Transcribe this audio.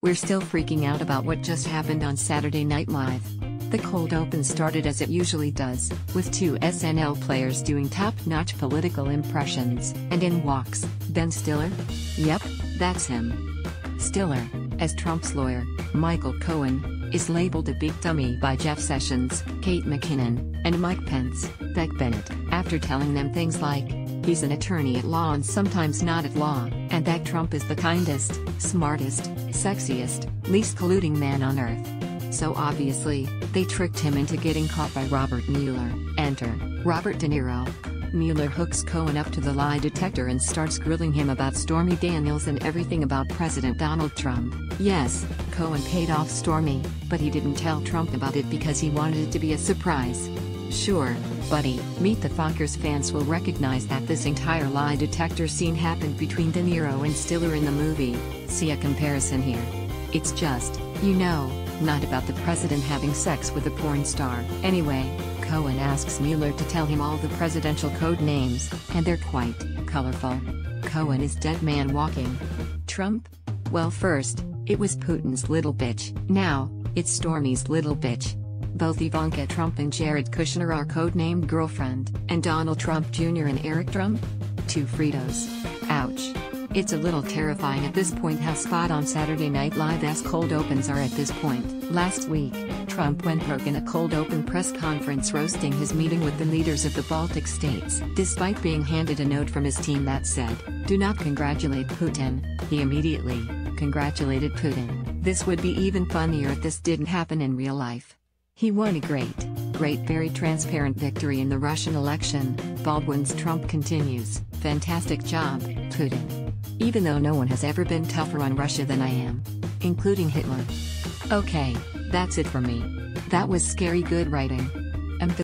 We're still freaking out about what just happened on Saturday Night Live. The cold open started as it usually does, with two SNL players doing top-notch political impressions, and in walks Ben Stiller. Yep, that's him. Stiller, as Trump's lawyer, Michael Cohen, is labeled a big dummy by Jeff Sessions, Kate McKinnon, and Mike Pence, Beck Bennett, after telling them things like, he's an attorney at law and sometimes not at law, and that Trump is the kindest, smartest, sexiest, least colluding man on earth. So obviously, they tricked him into getting caught by Robert Mueller. Enter Robert De Niro. Mueller hooks Cohen up to the lie detector and starts grilling him about Stormy Daniels and everything about President Donald Trump. Yes, Cohen paid off Stormy, but he didn't tell Trump about it because he wanted it to be a surprise. Sure, buddy, Meet the Fockers fans will recognize that this entire lie detector scene happened between De Niro and Stiller in the movie. See a comparison here. It's just, not about the president having sex with a porn star. Anyway, Cohen asks Mueller to tell him all the presidential code names, and they're quite colorful. Cohen is dead man walking. Trump? Well, first, it was Putin's little bitch. Now, it's Stormy's little bitch. Both Ivanka Trump and Jared Kushner are codenamed girlfriend, and Donald Trump Jr. and Eric Trump? Two Fritos. Ouch. It's a little terrifying at this point how spot on Saturday Night Live's cold opens are at this point. Last week, Trump went broke in a cold open press conference roasting his meeting with the leaders of the Baltic states. Despite being handed a note from his team that said, "Do not congratulate Putin," he immediately congratulated Putin. This would be even funnier if this didn't happen in real life. He won a great, very transparent victory in the Russian election. Baldwin's Trump continues, "Fantastic job, Putin. Even though no one has ever been tougher on Russia than I am. Including Hitler." Okay, that's it for me. That was scary good writing.